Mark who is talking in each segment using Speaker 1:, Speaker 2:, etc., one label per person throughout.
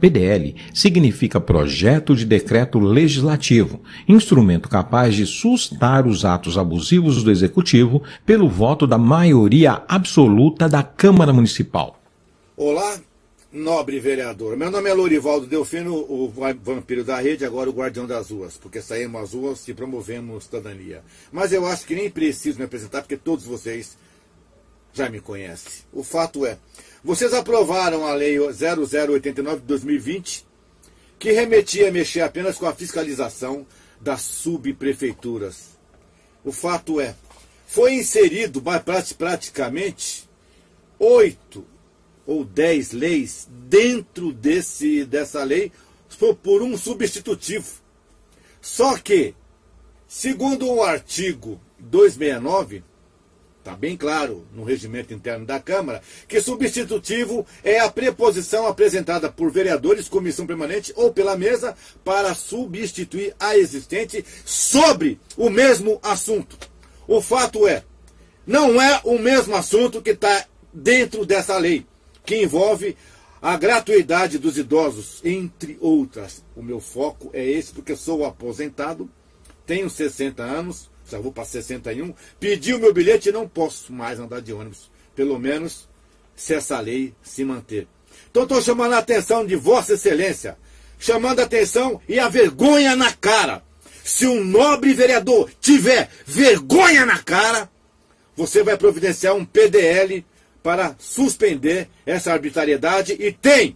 Speaker 1: PDL significa Projeto de Decreto Legislativo, instrumento capaz de sustar os atos abusivos do Executivo pelo voto da maioria absoluta da Câmara Municipal.
Speaker 2: Olá, nobre vereador. Meu nome é Lorivaldo Delfino, o vampiro da rede, agora o guardião das ruas, porque saímos às ruas e promovemos cidadania. Mas eu acho que nem preciso me apresentar, porque todos vocês já me conhecem. O fato é, vocês aprovaram a Lei 0089 de 2020, que remetia a mexer apenas com a fiscalização das subprefeituras. O fato é, foi inserido praticamente 8 ou 10 leis dentro dessa lei por um substitutivo. Só que, segundo o artigo 269, está bem claro no regimento interno da Câmara, que substitutivo é a preposição apresentada por vereadores, comissão permanente ou pela mesa para substituir a existente sobre o mesmo assunto. O fato é, não é o mesmo assunto que está dentro dessa lei, que envolve a gratuidade dos idosos, entre outras. O meu foco é esse, porque sou aposentado, tenho 60 anos, já vou para 61, pedi o meu bilhete e não posso mais andar de ônibus, pelo menos se essa lei se manter. Então estou chamando a atenção de Vossa Excelência, chamando a atenção e a vergonha na cara. Se um nobre vereador tiver vergonha na cara, você vai providenciar um PDL para suspender essa arbitrariedade e tem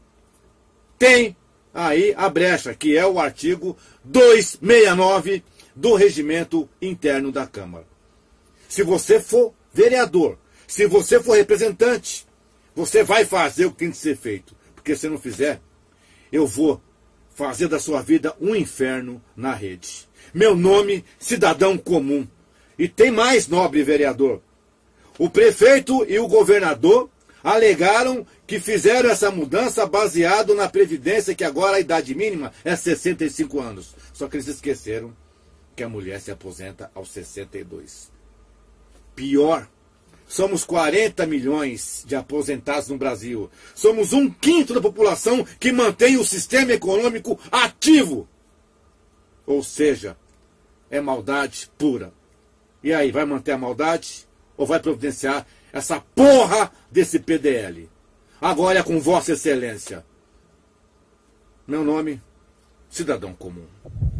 Speaker 2: aí a brecha, que é o artigo 269 do regimento interno da Câmara. Se você for vereador, se você for representante, você vai fazer o que tem que ser feito. Porque se não fizer, eu vou fazer da sua vida um inferno na rede. Meu nome, cidadão comum. E tem mais, nobre vereador. O prefeito e o governador alegaram que fizeram essa mudança baseado na Previdência, que agora a idade mínima é 65 anos. Só que eles esqueceram que a mulher se aposenta aos 62. Pior, somos 40 milhões de aposentados no Brasil. Somos 1/5 da população que mantém o sistema econômico ativo. Ou seja, é maldade pura. E aí, vai manter a maldade ou vai providenciar essa porra desse PDL? Agora é com Vossa Excelência. Meu nome, cidadão comum.